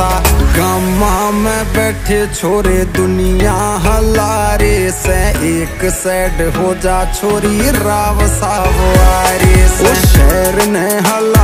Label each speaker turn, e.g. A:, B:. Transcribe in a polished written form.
A: सा। गम्मा में बैठे छोरे दुनिया हलारे से, एक साइड हो जा छोरी राव सावारे से। शहर ने हला